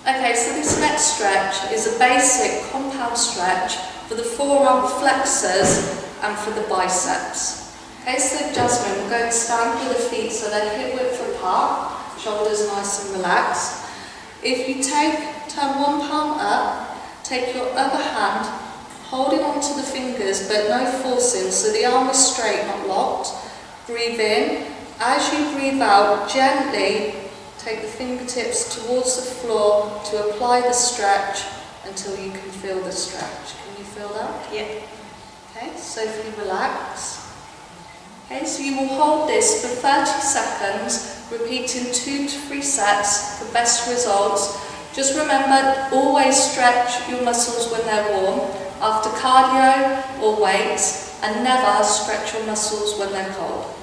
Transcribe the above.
Okay, so this next stretch is a basic compound stretch for the forearm flexors and for the biceps. Okay, so Jasmine, we're going to stand with the feet so they're hip width apart, shoulders nice and relaxed. If you turn one palm up, take your other hand, holding onto the fingers but no forcing, so the arm is straight, not locked. Breathe in. As you breathe out, gently take the fingertips towards the floor to apply the stretch until you can feel the stretch. Can you feel that? Yeah. Okay, so if you relax. Okay, so you will hold this for 30 seconds, repeating 2 to 3 sets for best results. Just remember, always stretch your muscles when they're warm, after cardio or weights, and never stretch your muscles when they're cold.